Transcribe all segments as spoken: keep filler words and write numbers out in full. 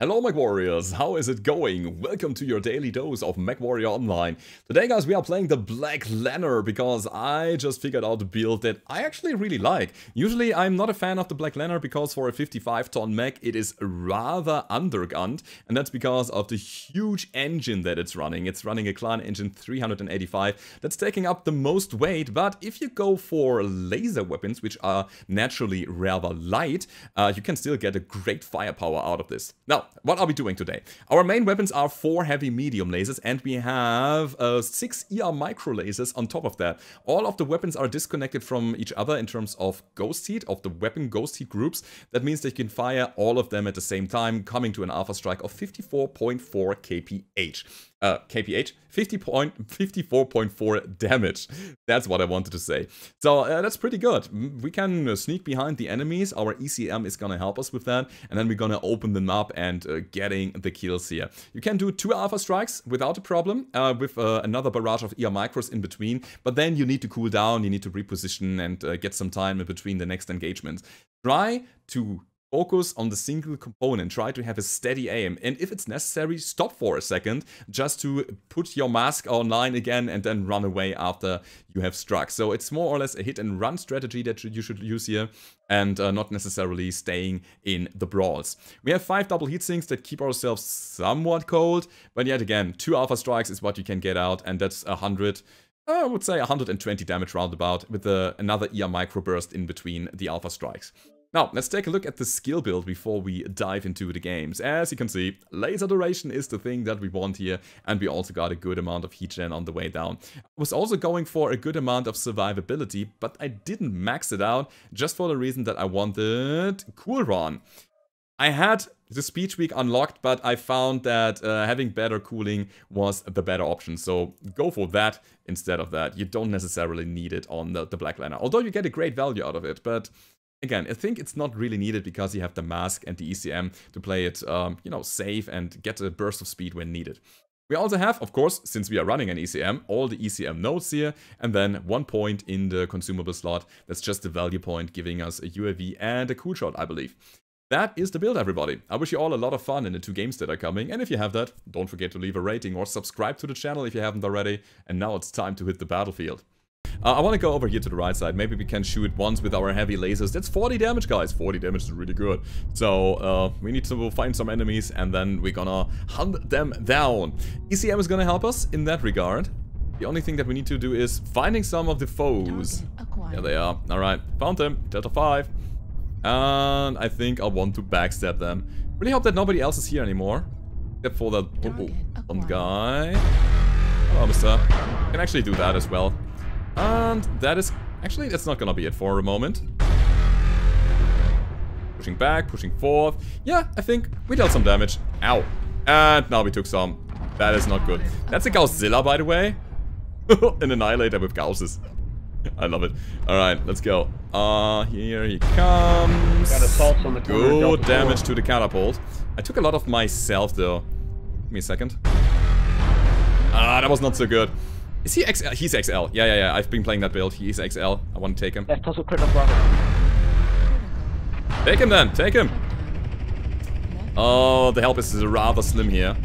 Hello MechWarriors, how is it going? Welcome to your daily dose of MechWarrior Online. Today guys we are playing the Black Lanner because I just figured out a build that I actually really like. Usually I'm not a fan of the Black Lanner because for a fifty-five ton mech it is rather undergunned, and that's because of the huge engine that it's running. It's running a Clan Engine three hundred eighty-five that's taking up the most weight, but if you go for laser weapons which are naturally rather light, uh, you can still get a great firepower out of this. Now, what are we doing today? Our main weapons are four heavy medium lasers, and we have uh, six E R micro lasers on top of that. All of the weapons are disconnected from each other in terms of ghost heat, of the weapon ghost heat groups. That means that you can fire all of them at the same time, coming to an alpha strike of fifty-four point four K P H. Uh, K P H? fifty-four point four damage. That's what I wanted to say. So uh, that's pretty good. We can uh, sneak behind the enemies. Our E C M is gonna help us with that. And then we're gonna open them up and uh, getting the kills here. You can do two alpha strikes without a problem, uh, with uh, another barrage of E R micros in between. But then you need to cool down, you need to reposition and uh, get some time in between the next engagements. Try to focus on the single component, try to have a steady aim, and if it's necessary, stop for a second just to put your mask online again and then run away after you have struck. So it's more or less a hit and run strategy that you should use here, and uh, not necessarily staying in the brawls. We have five double heat sinks that keep ourselves somewhat cold, but yet again, two alpha strikes is what you can get out, and that's a hundred. I would say one hundred twenty damage roundabout with uh, another E R micro burst in between the alpha strikes. Now, let's take a look at the skill build before we dive into the games. As you can see, laser duration is the thing that we want here, and we also got a good amount of heat gen on the way down. I was also going for a good amount of survivability, but I didn't max it out, just for the reason that I wanted Cool Run. I had the speed tweak unlocked, but I found that uh, having better cooling was the better option, so go for that instead of that. You don't necessarily need it on the, the Black Lanner, although you get a great value out of it, but again, I think it's not really needed because you have the mask and the E C M to play it, um, you know, safe and get a burst of speed when needed. We also have, of course, since we are running an E C M, all the E C M nodes here, and then one point in the consumable slot. That's just the value point, giving us a U A V and a cool shot, I believe. That is the build, everybody. I wish you all a lot of fun in the two games that are coming, and if you have that, don't forget to leave a rating or subscribe to the channel if you haven't already. And now it's time to hit the battlefield. Uh, I want to go over here to the right side. Maybe we can shoot once with our heavy lasers. That's forty damage, guys. forty damage is really good. So uh, we need to find some enemies, and then we're gonna hunt them down. E C M is gonna help us in that regard. The only thing that we need to do is finding some of the foes. There they are. Alright, found them. Delta five. And I think I want to backstab them. Really hope that nobody else is here anymore. Except for that oh, oh, one guy. Hello, mister. Can actually do that as well. And that is... Actually, that's not gonna be it for a moment. Pushing back, pushing forth. Yeah, I think we dealt some damage. Ow. And now we took some. That is not good. That's a Gausszilla, by the way. An Annihilator with Gausses. I love it. Alright, let's go. Uh, here he comes. Got assaults on the corner. Good damage to the catapult. I took a lot of myself, though. Give me a second. Ah, that was not so good. Is he X L? He's X L. Yeah, yeah, yeah. I've been playing that build. He's X L. I want to take him. Left tussle critical brother. Take him then. Take him. Oh, the help is rather slim here.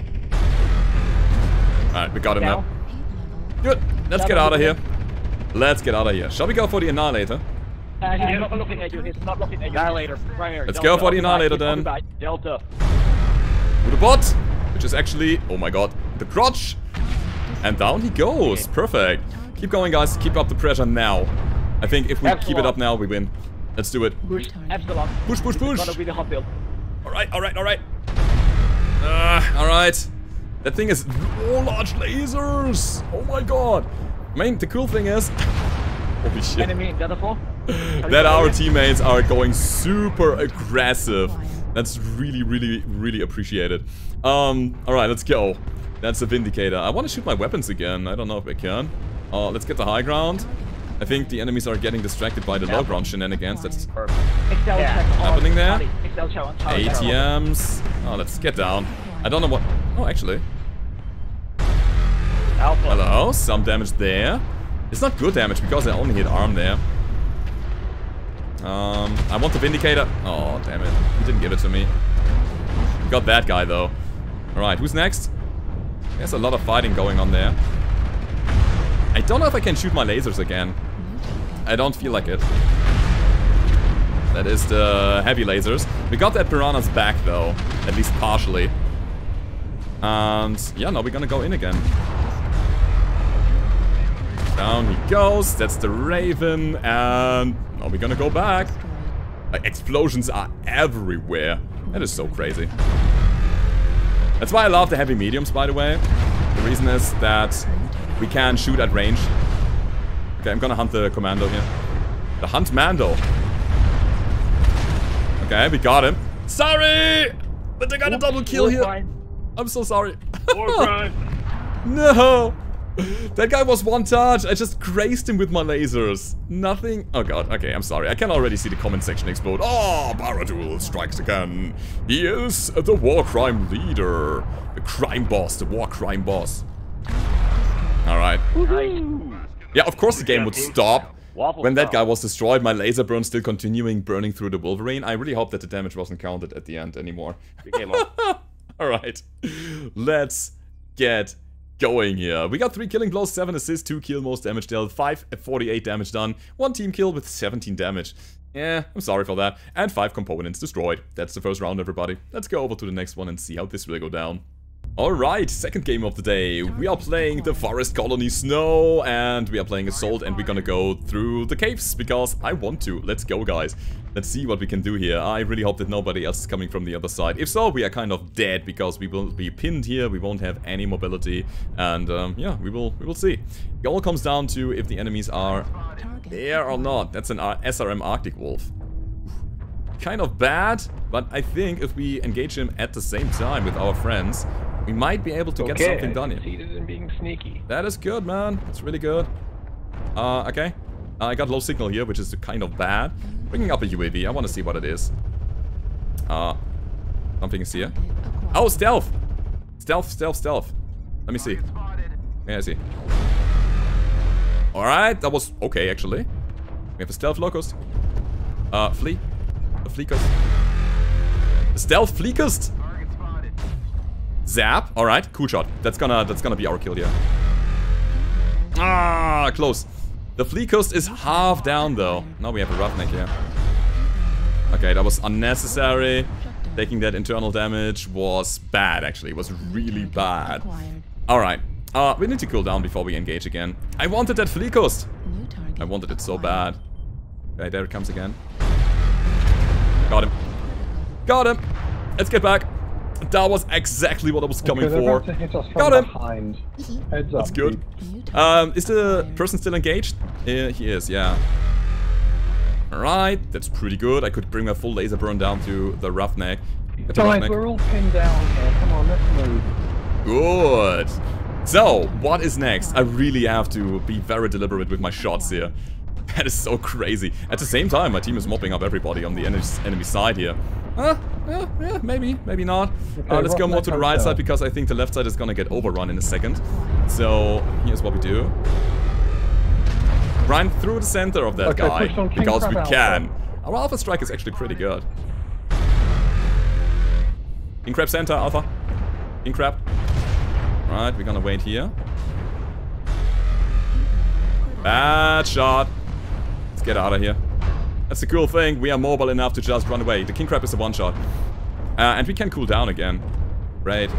Alright, we got him now. Good. Let's get out of here. Let's get out of here. Shall we go for the Annihilator? Uh, he's not looking at you. He's not looking at you. Annihilator. Primary. Let's go for the Annihilator then. Delta. To the bot, which is actually, oh my god, the crotch. And down he goes. Perfect. Keep going, guys. Keep up the pressure now. I think if we Epsilon. keep it up now, we win. Let's do it. Push. Epsilon. Push, push, push. It's gonna be the hot build. Alright, alright, alright. Uh, alright. That thing is oh, large lasers. Oh my god. I mean, the cool thing is... Holy shit. Enemy, Delta four. That our teammates are going super aggressive. That's really, really, really appreciated. Um, alright, let's go. That's a Vindicator. I want to shoot my weapons again. I don't know if I can. Uh, let's get the high ground. I think the enemies are getting distracted by the low ground shenanigans. That's happening there. A T Ms. Oh, let's get down. I don't know what... Oh, actually. Hello, some damage there. It's not good damage because I only hit arm there. Um, I want the Vindicator. Oh, damn it. He didn't give it to me. Got that guy, though. Alright, who's next? There's a lot of fighting going on there. I don't know if I can shoot my lasers again. I don't feel like it. That is the heavy lasers. We got that piranha's back, though. At least partially. And yeah, now we're gonna go in again. Down he goes. That's the Raven. And now we're gonna go back. Like, explosions are everywhere. That is so crazy. That's why I love the heavy mediums, by the way. The reason is that we can shoot at range. Okay, I'm gonna hunt the commando here. The hunt Mando. Okay, we got him. Sorry! But they got a double kill here. I'm so sorry. War crime. No! That guy was one touch. I just grazed him with my lasers. Nothing. Oh god, okay, I'm sorry. I can already see the comment section explode. Oh, Barad-dûr strikes again. He is the war crime leader. The crime boss, the war crime boss. Alright. Yeah, of course the game would stop when that guy was destroyed. My laser burn still continuing, burning through the Wolverine. I really hope that the damage wasn't counted at the end anymore. Alright. Let's get going here. We got three killing blows, seven assists, two kill, most damage dealt, five forty-eight damage done, one team kill with seventeen damage. Yeah, I'm sorry for that. And five components destroyed. That's the first round, everybody. Let's go over to the next one and see how this will go down. Alright, second game of the day. We are playing the Forest Colony Snow, and we are playing Assault, and we're gonna go through the caves, because I want to. Let's go, guys. Let's see what we can do here. I really hope that nobody else is coming from the other side. If so, we are kind of dead, because we will be pinned here, we won't have any mobility, and um, yeah, we will we will see. It all comes down to if the enemies are there or not. That's an S R M Arctic Wolf. Kind of bad, but I think if we engage him at the same time with our friends, we might be able to okay, get something done here. Succeeded in being sneaky. That is good, man. That's really good. Uh, okay. Uh, I got low signal here, which is kind of bad. Bringing up a U A V. I want to see what it is. Uh, something is here. Oh, stealth! Stealth, stealth, stealth. Let me see. Yeah, I see. Alright, that was okay, actually. We have a stealth locust. Uh, flea. A fleekust. A stealth fleekust! Zap. Alright, cool shot. That's gonna that's gonna be our kill here. Ah, close. The Fleekust is half down though. Now we have a roughneck here. Okay, that was unnecessary. Taking that internal damage was bad, actually. It was really bad. Alright. Uh, we need to cool down before we engage again. I wanted that Fleekust. I wanted it so bad. Okay, there it comes again. Got him. Got him. Let's get back. That was exactly what I was coming okay, for. To hit us from Got him. Behind. Heads That's up, good. Um, is the person still engaged? Uh, he is, yeah. Alright, that's pretty good. I could bring my full laser burn down to the roughneck. Guys, roughneck. We're all pinned down here. Come on, let's move. Good. So, what is next? I really have to be very deliberate with my shots here. That is so crazy. At the same time, my team is mopping up everybody on the enemy, enemy side here. Huh? Yeah, yeah, maybe, maybe not. Okay, uh, let's go more to the right side, because I think the left side is gonna get overrun in a second. So, here's what we do. Run through the center of that okay, guy, because we Alpha. can. Our Alpha Strike is actually pretty good. King Crab center, Alpha. King Crab. Right, we're gonna wait here. Bad shot. Let's get out of here. That's the cool thing. We are mobile enough to just run away. The King Crab is a one-shot. Uh, and we can cool down again. Right.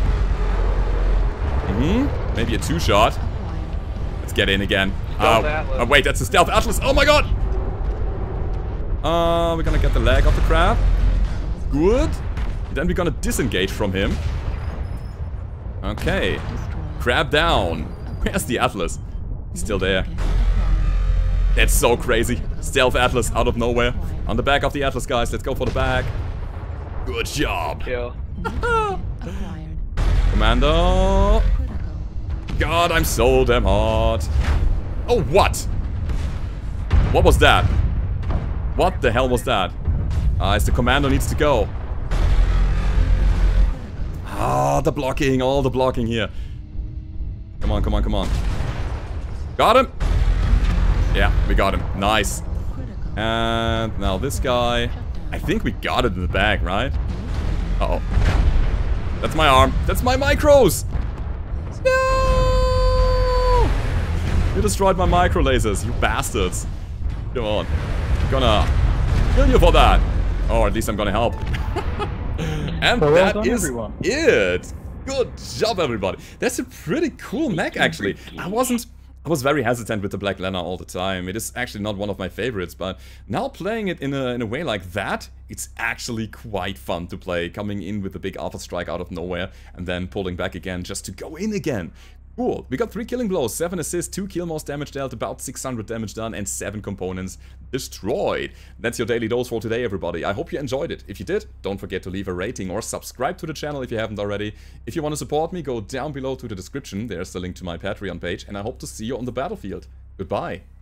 Mm-hmm. Maybe a two-shot. Let's get in again. Uh, oh, wait, that's a Stealth Atlas. Oh my god! Uh, we're gonna get the leg of the crab. Good. Then we're gonna disengage from him. Okay. Crab down. Where's the Atlas? He's still there. That's so crazy. Stealth Atlas out of nowhere. On the back of the Atlas, guys. Let's go for the back. Good job. Kill. Commando. God, I'm so damn hot. Oh, what? What was that? What the hell was that? Ah, uh, the commando needs to go. Ah, the blocking. All the blocking here. Come on, come on, come on. Got him. Yeah, we got him. Nice. And now this guy. I think we got it in the bag, right? Uh-oh. That's my arm. That's my micros! No! You destroyed my micro lasers, you bastards. Come on. I'm gonna kill you for that. Or at least I'm gonna help. And well that done, is everyone. it. Good job, everybody. That's a pretty cool mech, actually. I wasn't... I was very hesitant with the Black Lanner all the time. It is actually not one of my favorites, but now playing it in a, in a way like that, it's actually quite fun to play. Coming in with a big Alpha Strike out of nowhere, and then pulling back again just to go in again. Cool. We got three killing blows, seven assists, two kill most damage dealt, about six hundred damage done, and seven components destroyed. That's your daily dose for today, everybody. I hope you enjoyed it. If you did, don't forget to leave a rating or subscribe to the channel if you haven't already. If you want to support me, go down below to the description. There's the link to my Patreon page, and I hope to see you on the battlefield. Goodbye.